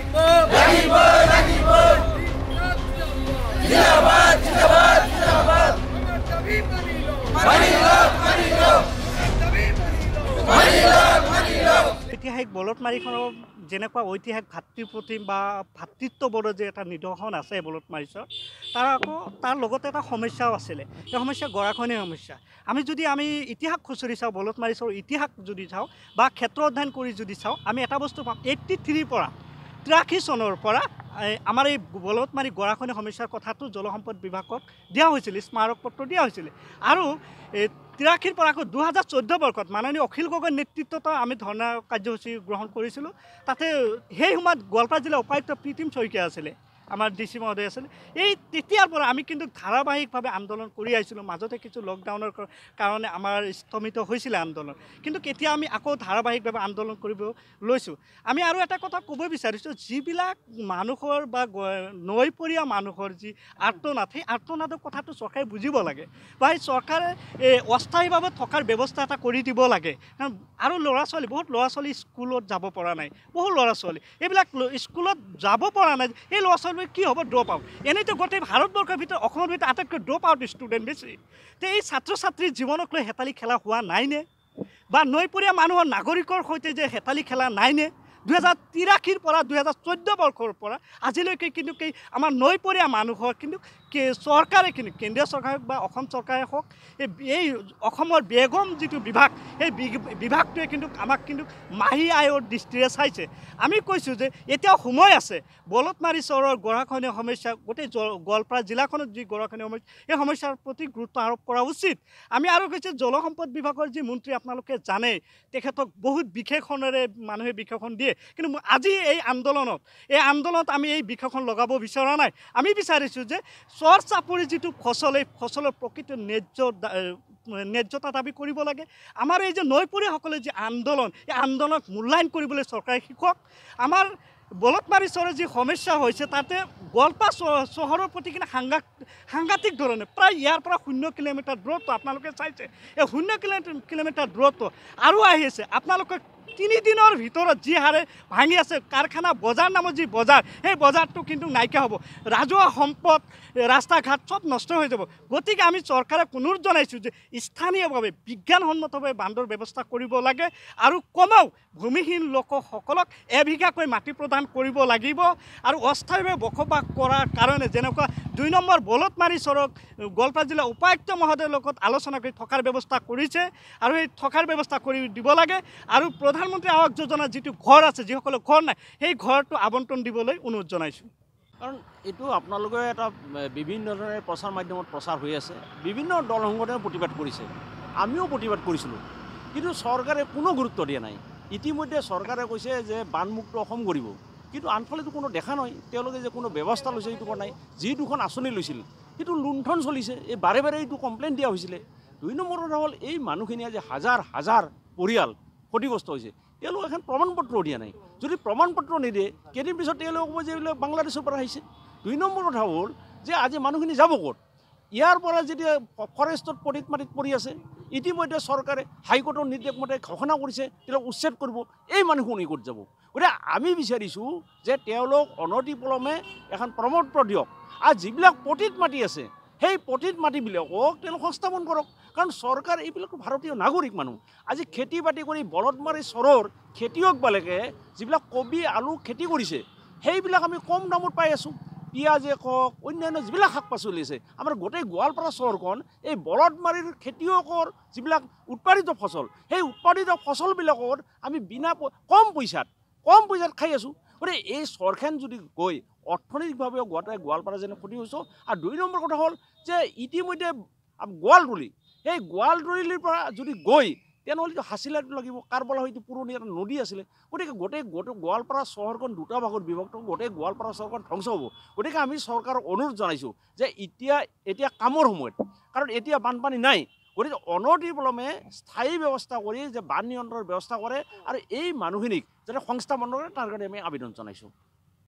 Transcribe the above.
ঐতিহাসিক বলতমাৰীখনৰ যেনেকুৱা ঐতিহাসিক ভাতৃপ্ৰতিম বা ভাতৃত্ববোধৰ যে এটা নিদৰ্শন আছে বলতমাৰীছৰ তাৰ লগতে এটা সমস্যাও আছিলে। এই সমস্যা গৰাখহনীয়া সমস্যা। আমি ইতিহাস খুচৰি চাওঁ, বলতমাৰীছৰ ইতিহাস যদি চাওঁ বা ক্ষেত্ৰ অধ্যয়ন কৰি যদি চাওঁ, আমি এটা বস্তু পাম 83 পৰা 83 চনৰ পৰা আমাৰ এই বলতমাৰী গৰাখহনীয়া সমস্যাৰ কথাটো জলসম্পদ বিভাগক দিয়া হৈছিল, স্মাৰক পত্ৰ দিয়া হৈছিল। আৰু 83 পৰা আকৌ 2014 বৰ্ষত মাননীয় অখিল গগৈৰ নেতৃত্বত আমি ধৰ্ণা কাৰ্যসূচী গ্ৰহণ কৰিছিলোঁ। তাতে সেই সময়ত গোৱালপাৰা জিলা উপায়ুক্ত প্ৰীতিম শইকীয়া আছিলে, আমাৰ DC মহোদয় আছিলে। তেতিয়াৰ পৰা আমি কিন্তু ধাৰাবাহিকভাৱে আন্দোলন কৰি আহিছিলোঁ। মাজতে কিছু লকডাউনৰ কাৰণে আমাৰ স্থমিত হৈছিলে আন্দোলন, কিন্তু এতিয়া আমি আকৌ ধাৰাবাহিকভাৱে আন্দোলন কৰিব লৈছোঁ। আমি আৰু এটা কথা ক'ব বিচাৰিছোঁ, যিবিলাক মানুহৰ বা নৈপৰীয়া মানুহৰ যি আৰ্তনাদ, সেই আৰ্তনাদৰ কথাটো চৰকাৰে বুজিব লাগে বা এই চৰকাৰে অস্থায়ীভাৱে থকাৰ ব্যৱস্থা এটা কৰি দিব লাগে। আৰু বহুত ল'ৰা ছোৱালী স্কুলত যাব পৰা নাই, বহু ল'ৰা ছোৱালী এইবিলাক স্কুলত যাব পৰা নাই। এই ল'ৰা ছোৱালী কি হ'ব? Drop out. এনেইতো গোটেই ভাৰতবৰ্ষৰ ভিতৰত অসমৰ ভিতৰত আটাইতকৈ ড্ৰপ আউট ষ্টুডেণ্ট বেছি। তে এই ছাত্ৰ ছাত্ৰীৰ জীৱনক লৈ হেতালি খেলা হোৱা নাইনে? বা নৈপৰীয়া মানুহৰ নাগৰিকৰ সৈতে যে হেতালি খেলা নাইনে? 2083 পৰা 2014 বৰ্ষৰ পৰা আজিলৈকে কিন্তু আমাৰ নৈপৰীয়া মানুহৰ কিন্তু চৰকাৰে কিন্তু কেন্দ্ৰীয় চৰকাৰ হওক বা অসম চৰকাৰে হওক, এই অসমৰ বেগম যিটো বিভাগ, সেই বিভাগটোৱে কিন্তু আমাক কিন্তু মাহী আয়ৰ দৃষ্টিৰে চাইছে। আমি কৈছোঁ যে এতিয়াও সময় আছে বলতমাৰী চহৰৰ গৰাখহনীয়া সমস্যা, গোটেই গোৱালপাৰা জিলাখনত যি গৰাখহনীয়া সমস্যা, এই সমস্যাৰ প্ৰতি গুৰুত্ব আৰোপ কৰা উচিত। আমি আৰু কৈছোঁ জলসম্পদ বিভাগৰ যি মন্ত্ৰী আপোনালোকে জানে, তেখেতক বহুত বিশেষণেৰে মানুহে বিশেষণ দিয়ে, কিন্তু আজি এই আন্দোলনত আমি এই বিশেষণ লগাব বিচৰা নাই। আমি বিচাৰিছোঁ যে চৰ চাপৰি যিটো ফচল, এই ফচলৰ প্ৰকৃত ন্যায্যতা দাবী কৰিব লাগে। আমাৰ এই যে নৈপৰীয়াসকলে যি আন্দোলন, এই আন্দোলনক মূল্যায়ন কৰিবলৈ চৰকাৰে শিকক। আমাৰ বলতমাৰী চহৰৰ যি সমস্যা হৈছে, তাতে গোৱালপাৰা চহৰৰ প্ৰতি কিন্তু সাংঘাতিক ধৰণে প্ৰায় ইয়াৰ পৰা 0 কিলোমিটাৰ দূৰত্ব আপোনালোকে চাইছে। এই 0 কিলোমিটাৰ দূৰত্ব আৰু আহিছে। আপোনালোকে 3 দিনৰ ভিতৰত যি হাৰে ভাঙি আছে কাৰখানা বজাৰ নামৰ যি বজাৰ, সেই বজাৰটো কিন্তু নাইকিয়া হ'ব। ৰাজহুৱা সম্পদ, ৰাস্তা ঘাট চব নষ্ট হৈ যাব। গতিকে আমি চৰকাৰক অনুৰোধ জনাইছোঁ যে স্থানীয়ভাৱে বিজ্ঞানসন্মতভাৱে বান্ধৰ ব্যৱস্থা কৰিব লাগে আৰু কমেও ভূমিহীন লোকসকলক এবিঘাকৈ মাটি প্ৰদান কৰিব লাগিব। আৰু অস্থায়ীভাৱে বসবাস কৰাৰ কাৰণে যেনেকুৱা 2 নম্বৰ বলতমাৰী চহৰক গোৱালপাৰা জিলা উপায়ুক্ত মহোদয়ৰ লগত আলোচনা কৰি থকাৰ ব্যৱস্থা কৰিছে, আৰু এই থকাৰ ব্যৱস্থা কৰি দিব লাগে। আৰু প্ৰধানমন্ত্ৰী আৱাস যোজনাৰ যিটো ঘৰ আছে, যিসকলৰ ঘৰ নাই, সেই ঘৰটো আবণ্টন দিবলৈ অনুৰোধ জনাইছোঁ। কাৰণ এইটো আপোনালোকে এটা বিভিন্ন ধৰণে প্ৰচাৰ মাধ্যমত প্ৰচাৰ হৈ আছে, বিভিন্ন দল সংগঠনে প্ৰতিবাদ কৰিছে, আমিও প্ৰতিবাদ কৰিছিলোঁ, কিন্তু চৰকাৰে কোনো গুৰুত্ব দিয়া নাই। ইতিমধ্যে চৰকাৰে কৈছে যে বানমুক্ত অসম কৰিব, কিন্তু আনফালেতো কোনো দেখা নাই তেওঁলোকে যে কোনো ব্যৱস্থা লৈছে, সেইটো কৰা নাই। যি 2খন আঁচনি লৈছিল সেইটো লুণ্ঠন চলিছে, এই বাৰে বাৰে এইটো কমপ্লেইন দিয়া হৈছিলে। 2 নম্বৰ কথা হ'ল এই মানুহখিনিয়ে যে হাজাৰ হাজাৰ পৰিয়াল ক্ষতিগ্ৰস্ত হৈছে, তেওঁলোক এখন প্ৰমাণপত্ৰও দিয়া নাই। যদি প্ৰমাণপত্ৰ নিদিয়ে, কেইদিন পিছত তেওঁলোকে ক'ব যে এইবিলাক বাংলাদেশৰ পৰা আহিছে। 2 নম্বৰ কথা হ'ল যে আজি মানুহখিনি যাব ক'ত? ইয়াৰ পৰা যেতিয়া ফৰেষ্টত পতিত মাটিত পৰি আছে, ইতিমধ্যে চৰকাৰে হাইকোৰ্টৰ নিৰ্দেশ মতে ঘোষণা কৰিছে তেওঁলোক উচ্ছেদ কৰিব, এই মানুহখিনি ক'ত যাব? গতিকে আমি বিচাৰিছোঁ যে তেওঁলোক অনতিপলমে এখন প্ৰমাণপত্ৰ দিয়ক, আৰু যিবিলাক পতিত মাটি আছে সেই পতিত মাটিবিলাকক তেওঁলোক সংস্থাপন কৰক। কাৰণ চৰকাৰ এইবিলাকতো ভাৰতীয় নাগৰিক মানুহ। আজি খেতি বাতি কৰি বলতমাৰী চহৰৰ খেতিয়কবিলাকে যিবিলাক কবি আলু খেতি কৰিছে, সেইবিলাক আমি কম দামত পাই আছোঁ। পিঁয়াজে কওক, অন্যান্য যিবিলাক শাক পাচলি আছে, আমাৰ গোটেই গোৱালপাৰা চহৰখন এই বলতমাৰীৰ খেতিয়কৰ যিবিলাক উৎপাদিত ফচল, সেই উৎপাদিত ফচলবিলাকত আমি কম পইচাত খাই আছোঁ। গতিকে এই চৰখন যদি গৈ অৰ্থনৈতিকভাৱেও গোৱালপাৰা যেনে ক্ষতি হৈছোঁ। আৰু 2 নম্বৰ কথা হ'ল যে ইতিমধ্যে গোৱালতলী, সেই গোৱালতলীৰ পৰা যদি গৈ তেনেহ'লে হাছিলাটো লাগিব, কাৰবালা হয়তো পুৰণি এটা নদী আছিলে। গতিকে গোটেই গোৱালপাৰা চহৰখন 2টা ভাগত বিভক্ত, গোটেই গোৱালপাৰা চহৰখন ধ্বংস হ'ব। গতিকে আমি চৰকাৰক অনুৰোধ জনাইছোঁ যে এতিয়া কামৰ সময়ত, কাৰণ এতিয়া বানপানী নাই, গতিকে অনতিপলমে স্থায়ী ব্যৱস্থা কৰি যে বান নিয়ন্ত্ৰণৰ ব্যৱস্থা কৰে আৰু এই মানুহখিনিক যাতে সংস্থাপন কৰে, তাৰ কাৰণে আমি আবেদন জনাইছোঁ।